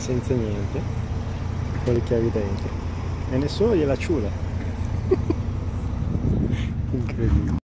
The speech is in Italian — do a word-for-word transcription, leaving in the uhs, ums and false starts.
senza niente, con le chiavi dentro, e nessuno gliela ciula. Incredibile.